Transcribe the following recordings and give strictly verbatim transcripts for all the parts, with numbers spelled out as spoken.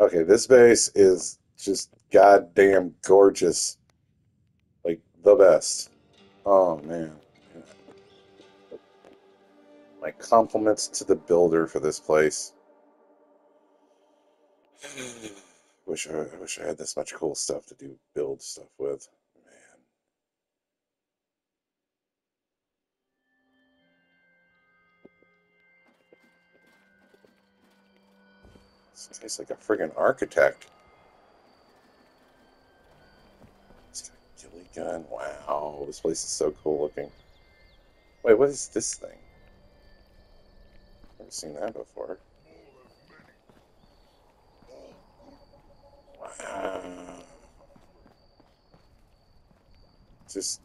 Okay, this base is just goddamn gorgeous. Like the best. Oh man. My compliments to the builder for this place. Wish I, I wish I had this much cool stuff to do build stuff with. Man, this tastes like a friggin' architect. He's got a ghillie gun. Wow, this place is so cool looking. Wait, what is this thing? Never seen that before. Wow. Just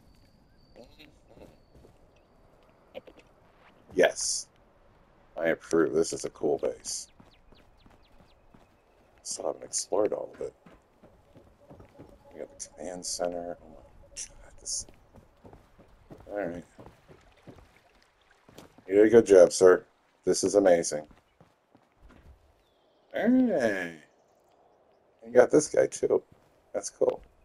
yes, I approve. This is a cool base. Still haven't explored all of it. We got the command center. Oh my god, this. All right. You did a good job, sir. This is amazing. Hey, you got this guy too. That's cool.